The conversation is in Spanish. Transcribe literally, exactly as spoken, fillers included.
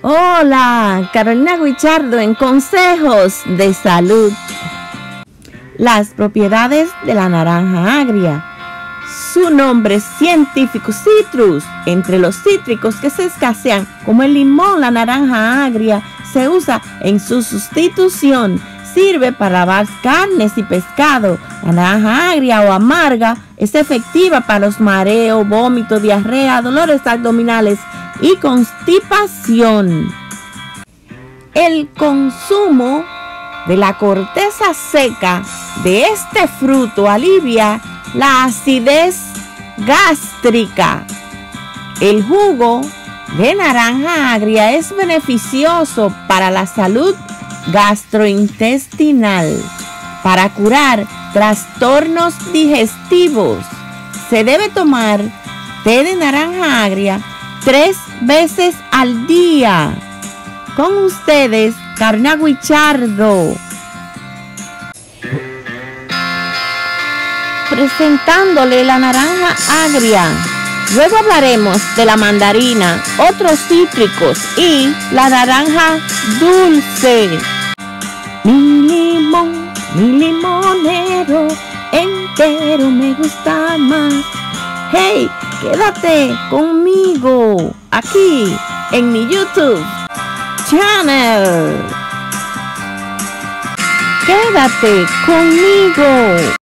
Hola, Carolina Guichardo en Consejos de Salud. Las propiedades de la naranja agria. Su nombre científico, citrus. Entre los cítricos que se escasean, como el limón, la naranja agria se usa en su sustitución. Sirve para lavar carnes y pescado. La naranja agria o amarga es efectiva para los mareos, vómito, diarrea, dolores abdominales y constipación. El consumo de la corteza seca de este fruto alivia la acidez gástrica. El jugo de naranja agria es beneficioso para la salud gastrointestinal, para curar trastornos digestivos. Se debe tomar té de naranja agria tres veces al día. Con ustedes, Carolina Guichardo, presentándole la naranja agria. Luego hablaremos de la mandarina, otros cítricos y la naranja dulce. Mi limón, mi limonero, entero me gusta más. Hey, quédate conmigo aquí en mi YouTube channel. Quédate conmigo.